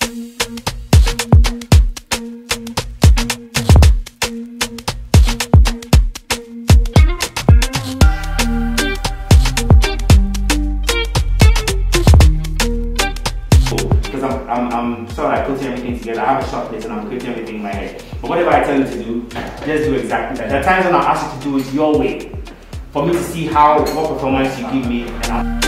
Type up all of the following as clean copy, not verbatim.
I'm sort of like putting everything together. I have a shot list and I'm putting everything in my head. But whatever I tell you to do, just do exactly that. There are times when I'll ask you to do it your way, for me to see what performance you give me. And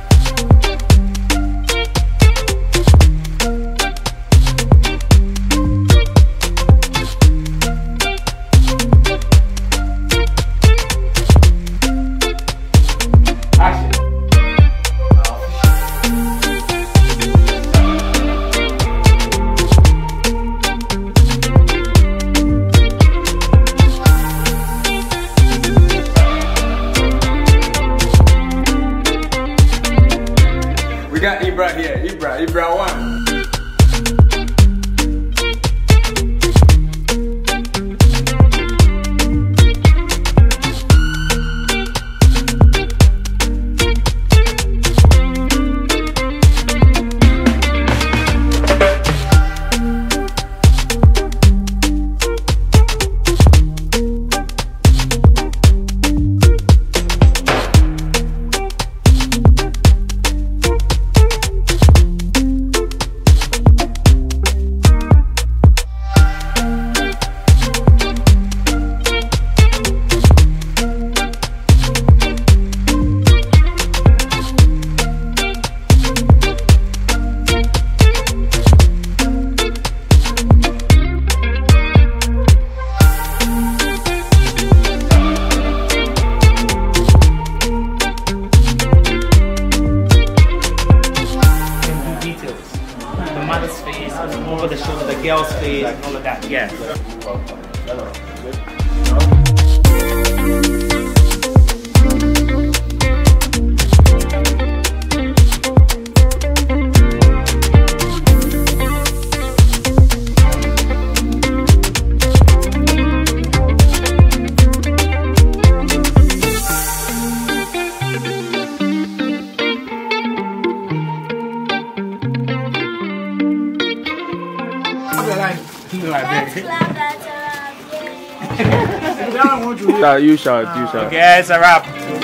we got Ibra here. Ibra one. mother's face, over the shoulder, the girl's face, and all of that. Yeah. You shout. Okay, it's a wrap.